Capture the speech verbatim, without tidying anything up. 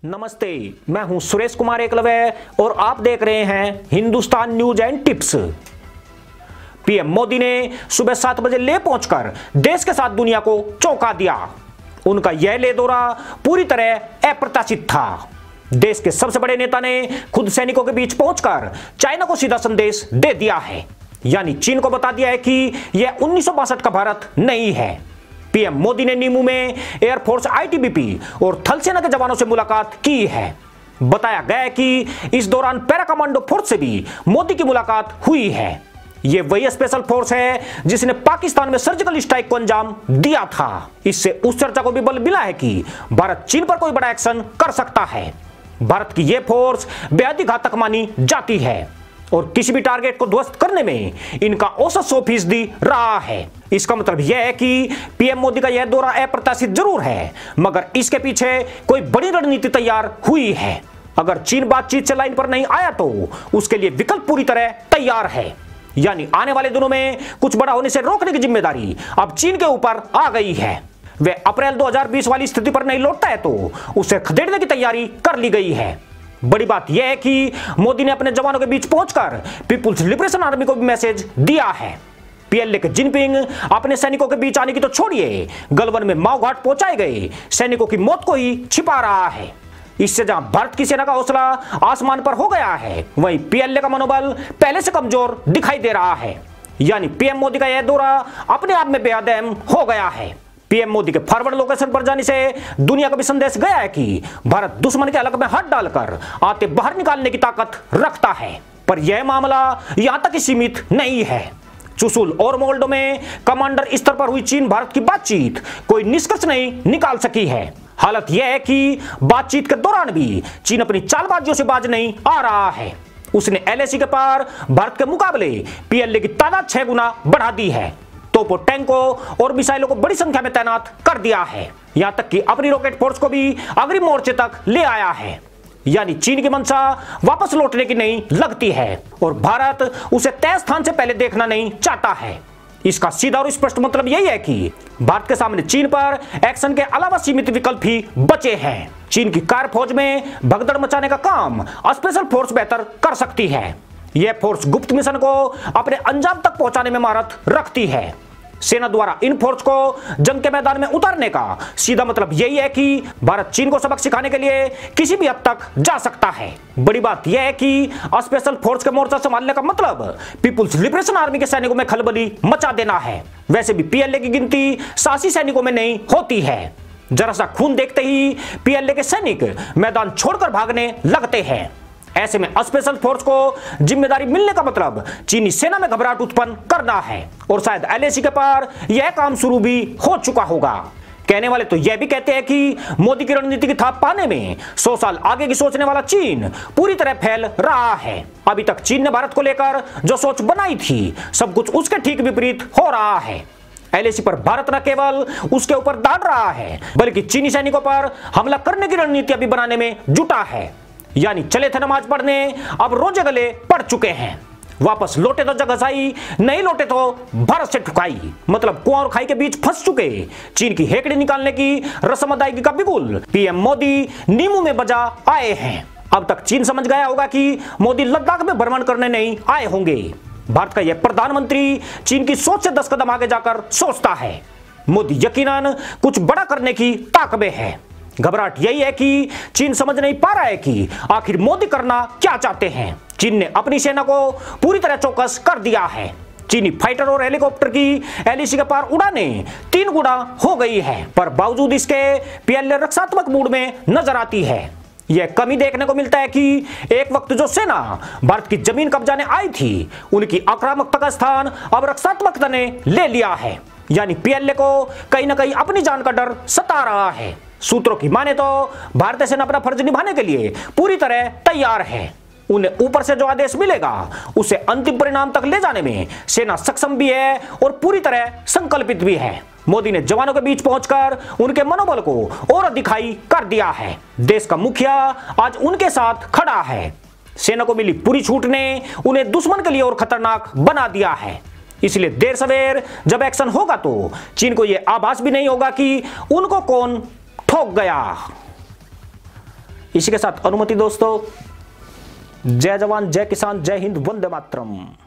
नमस्ते, मैं हूं सुरेश कुमार एकलव्य और आप देख रहे हैं Hindustan news and tips. PM Modi ने सुबह सात बजे ले पहुंचकर देश के साथ दुनिया को चौंका दिया। उनका यह ले दौरा पूरी तरह अप्रत्याशित था। देश के सबसे बड़े नेता ने खुद सैनिकों के बीच पहुंचकर चाइना को सीधा संदेश दे दिया है, यानी चीन को बता दिया है कि यह उन्नीस सौ बासठ का भारत नहीं है। पीएम मोदी ने नीमू में एयरफोर्स, आईटीबीपी और थल सेना के जवानों से मुलाकात की है। बताया गया है कि इस दौरान पैरा कमांडो फोर्स से भी मोदी की मुलाकात हुई है। यह वही स्पेशल फोर्स है जिसने पाकिस्तान में सर्जिकल स्ट्राइक को अंजाम दिया था। इससे उस चर्चा को भी बल मिला है कि भारत चीन पर कोई बड़ा एक्शन कर सकता है। भारत की यह फोर्स बेहद ही घातक मानी जाती है और किसी भी टारगेट को ध्वस्त करने में इनका औसत सौ फीसदी रहा है। इसका मतलब यह है कि पीएम मोदी का यह दौरा अप्रत्याशित जरूर है, मगर इसके पीछे कोई बड़ी रणनीति तैयार हुई है। अगर चीन बातचीत से लाइन पर नहीं आया तो उसके लिए विकल्प पूरी तरह तैयार है, यानी आने वाले दिनों में कुछ बड़ा होने से रोकने की जिम्मेदारी अब चीन के ऊपर आ गई है। वे अप्रैल दो हज़ार बीस वाली स्थिति पर नहीं लौटता है तो उसे खदेड़ने की तैयारी कर ली गई है। बड़ी बात यह है कि मोदी ने अपने जवानों के बीच पहुंचकर पीपुल्स लिबरेशन आर्मी को भी मैसेज दिया है। पीएलए के जिनपिंग अपने सैनिकों के बीच आने की तो छोड़िए, गलवान में माओ घाट पहुंचाए गए सैनिकों की मौत को ही छिपा रहा है। इससे जहां भारत की सेना का हौसला आसमान पर हो गया है, वहीं पीएलए का मनोबल पहले से कमजोर दिखाई दे रहा है। यानी पीएम मोदी का यह दौरा अपने आप में बेहद अहम हो गया है। पीएम मोदी के फॉरवर्ड लोकेशन पर जाने से दुनिया को भी संदेश गया है कि भारत दुश्मन के हलक में हाथ डालकर आते बाहर निकालने की ताकत रखता है। पर यह मामला यहां तक ही सीमित नहीं है। चुशुल और मोल्डो में कमांडर स्तर पर हुई चीन भारत की बातचीत कोई निष्कर्ष नहीं निकाल सकी है। हालत यह है कि बातचीत के दौरान भी चीन अपनी चालबाजियों से बाज नहीं आ रहा है। उसने एलएसी के पार भारत के मुकाबले पीएलए की तादाद छह गुना बढ़ा दी है। तोपों, टैंकों और मिसाइलों को बड़ी संख्या में तैनात कर दिया है। यहां तक कि अपनी रॉकेट फोर्स को भी अग्रिम मोर्चे तक ले आया है। यानी चीन की मंशा वापस लौटने की नहीं लगती है और भारत उसे तय स्थान से पहले देखना नहीं चाहता है। इसका सीधा और स्पष्ट मतलब यही है कि भारत के सामने चीन पर एक्शन के अलावा सीमित विकल्प ही बचे हैं। चीन की कार फौज में भगदड़ मचाने का काम स्पेशल फोर्स बेहतर कर सकती है। यह फोर्स गुप्त मिशन को अपने अंजाम तक पहुंचाने में महारत रखती है। सेना द्वारा इन फोर्स को जंग के मैदान में उतारने का सीधा मतलब यही है कि भारत चीन को सबक सिखाने के लिए किसी भी हद तक जा सकता है। बड़ी बात यह है कि स्पेशल फोर्स के मोर्चा संभालने का मतलब पीपुल्स लिबरेशन आर्मी के सैनिकों में खलबली मचा देना है। वैसे भी पीएलए की गिनती साहसी सैनिकों में नहीं होती है। जरा सा खून देखते ही पीएलए के सैनिक मैदान छोड़कर भागने लगते हैं। ऐसे में स्पेशल फोर्स को जिम्मेदारी मिलने का मतलब चीनी सेना में घबराहट उत्पन्न करना है और शायद एलएसी के पार यह काम शुरू भी हो चुका होगा। कहने वाले तो यह भी कहते हैं कि मोदी की रणनीति की थाप पाने में सौ साल आगे की सोचने वाला चीन पूरी तरह फैल रहा है। अभी तक चीन ने भारत को लेकर जो सोच बनाई थी, सब कुछ उसके ठीक विपरीत हो रहा है। एलएसी पर भारत न केवल उसके ऊपर दाड़ रहा है, बल्कि चीनी सैनिकों पर हमला करने की रणनीति अभी बनाने में जुटा है। यानी चले थे नमाज पढ़ने, अब रोजे गले पड़ चुके हैं। वापस लौटे तो जगह सही, नहीं लौटे तो भारत से ठुकाई। मतलब कुआं और खाई के बीच फंस चुके चीन की हेकड़ी निकालने की रस्म अदायगी का बिगुल पीएम मोदी नीमू में बजा आए हैं। अब तक चीन समझ गया होगा कि मोदी लद्दाख में भ्रमण करने नहीं आए होंगे। भारत का यह प्रधानमंत्री चीन की सोच से दस कदम आगे जाकर सोचता है। मोदी यकीनन कुछ बड़ा करने की ताक में है। घबराहट यही है कि चीन समझ नहीं पा रहा है कि आखिर मोदी करना क्या चाहते हैं। चीन ने अपनी सेना को पूरी तरह चौकस कर दिया है। चीनी फाइटर और हेलीकॉप्टर की एलएसी के पार उड़ाने तीन गुना हो गई है, पर बावजूद इसके पीएलए रक्षात्मक मूड में नजर आती है। यह कमी देखने को मिलता है कि एक वक्त जो सेना भारत की जमीन कब्जाने आई थी, उनकी आक्रामकता का स्थान अब रक्षात्मकता ने ले लिया है। यानी पीएलए को कहीं ना कहीं अपनी जान का डर सता रहा है। सूत्रों की माने तो भारतीय सेना अपना फर्ज निभाने के लिए पूरी तरह तैयार है। उन्हें ऊपर से जो आदेश मिलेगा उसे अंतिम परिणाम तक ले जाने में सेना सक्षम भी है और पूरी तरह संकल्पित भी है। मोदी ने जवानों के बीच पहुंचकर उनके मनोबल को और दिखाई कर दिया है। देश का मुखिया आज उनके साथ खड़ा है। सेना को मिली पूरी छूट ने उन्हें दुश्मन के लिए और खतरनाक बना दिया है। इसलिए देर सवेर जब एक्शन होगा तो चीन को यह आभास भी नहीं होगा कि उनको कौन ठोक गया। इसी के साथ अनुमति दोस्तों। जय जवान, जय किसान, जय हिंद, वंदे मातरम।